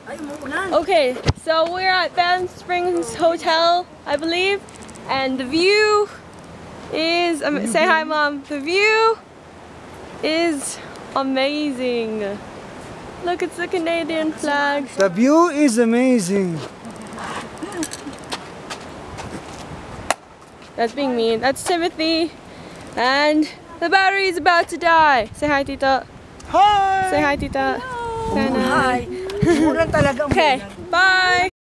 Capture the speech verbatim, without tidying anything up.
Okay, so we're at Banff Springs Hotel, I believe, and the view is, um, say hi Mom, the view is amazing. Look, it's the Canadian flag. The view is amazing. That's being mean. That's Timothy, and the battery is about to die. Say hi, Tita. Hi! Say hi, Tita. Hi. Okay, bye.